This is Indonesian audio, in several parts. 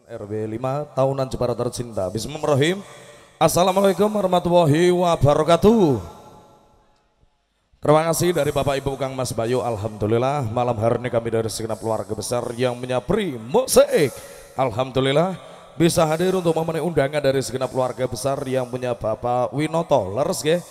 RW 5 Tahunan Jepara Tercinta. Bismillahirrahmanirrahim. Assalamualaikum warahmatullahi wabarakatuh. Terima kasih dari Bapak Ibu Kang Mas Bayu. Alhamdulillah malam hari ini kami dari segenap keluarga besar yang menyapri musik, alhamdulillah bisa hadir untuk memenuhi undangan dari segenap keluarga besar yang punya Bapak Winoto Leres ya.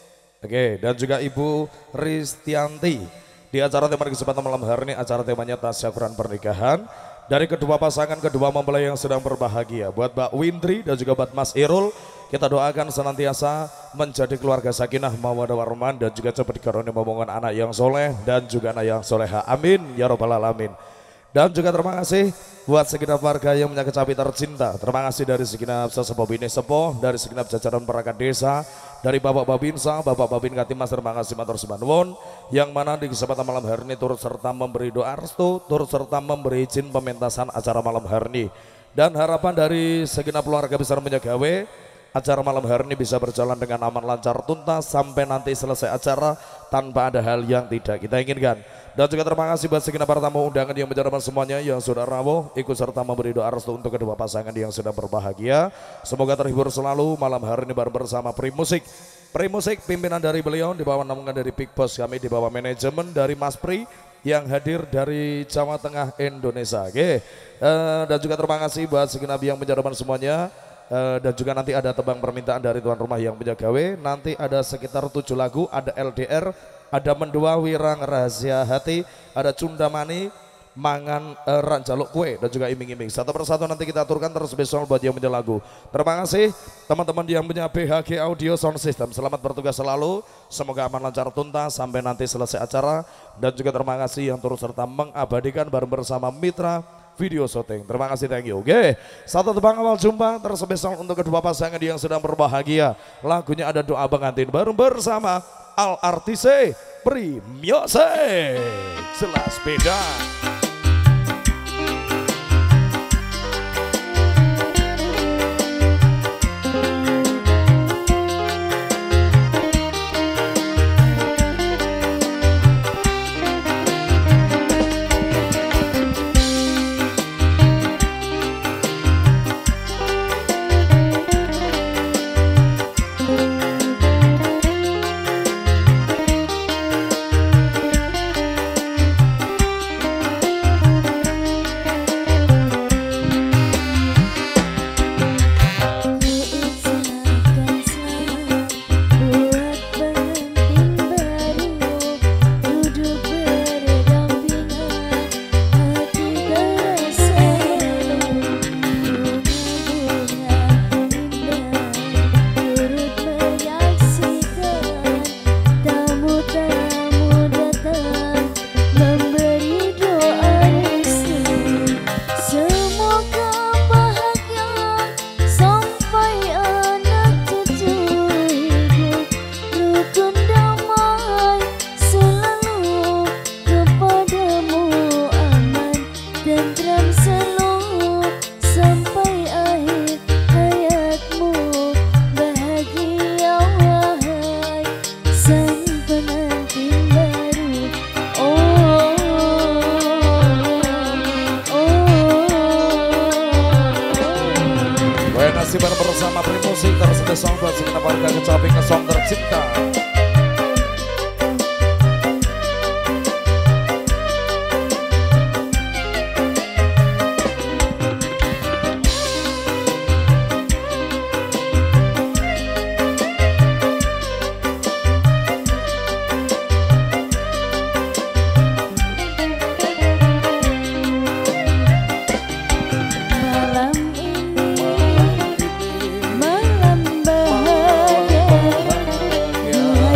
Oke, dan juga Ibu Ristianti. Di acara tema kesempatan malam hari ini, acara temanya tasyakuran pernikahan dari kedua pasangan, kedua mempelai yang sedang berbahagia. Buat Mbak Windri dan juga buat Mas Irul, kita doakan senantiasa menjadi keluarga sakinah mawaddah warahmah dan juga cepat dikaruniai momongan anak yang soleh dan juga anak yang soleha. Amin ya robbal alamin. Dan juga terima kasih buat segenap warga yang punya kecapi tercinta. Terima kasih dari segenap sesepuh bini sepuh, dari segenap jajaran perangkat desa, dari Bapak Babinsa, Bapak Babin Katimas, terima kasih matur subanwon, yang mana di kesempatan malam hari ini turut serta memberi doa restu, turut serta memberi izin pementasan acara malam hari ini. Dan harapan dari segenap keluarga besar Menyagawe, acara malam hari ini bisa berjalan dengan aman, lancar, tuntas sampai nanti selesai acara tanpa ada hal yang tidak kita inginkan. Dan juga terima kasih buat segenap para tamu undangan yang menjarakan semuanya yang sudah rawuh ikut serta memberi doa restu untuk kedua pasangan yang sedang berbahagia. Semoga terhibur selalu malam hari ini bareng bersama Primusik. Primusik pimpinan dari beliau di bawah naungan dari Big Boss, kami di bawah manajemen dari Mas Pri yang hadir dari Jawa Tengah Indonesia. Oke. Dan juga terima kasih buat segenap yang menjarakan semuanya. Dan juga nanti ada tebang permintaan dari tuan rumah yang Menyagawe. Nanti ada sekitar 7 lagu, ada LDR, ada Mendua Wirang Rahasia Hati, ada Cundamani, Mangan Ranjaluk Kue, dan juga Iming-iming. Satu persatu nanti kita aturkan terus besok buat yang punya lagu. Terima kasih teman-teman yang punya BHG Audio Sound System. Selamat bertugas selalu, semoga aman lancar tuntas sampai nanti selesai acara. Dan juga terima kasih yang turut serta mengabadikan bareng bersama Mitra Video Shooting. Terima kasih, thank you. Oke, satu tebang awal jumpa terspesial untuk kedua pasangan yang sedang berbahagia. Lagunya ada Doa Pengantin bareng bersama Al Artise Primusik. Jelas beda. Bersama Primusik terspesial buat segenap warga kecapi ngesong tercinta. Malam bahagia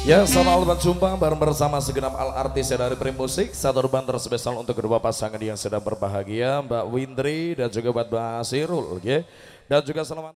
Ya, selamat berjumpa bareng bersama segenap artis dari Primusik. Satu urban terspesial untuk kedua pasangan yang sedang berbahagia, Mbak Windri dan juga Mbak Basirul, okay? Dan juga selamat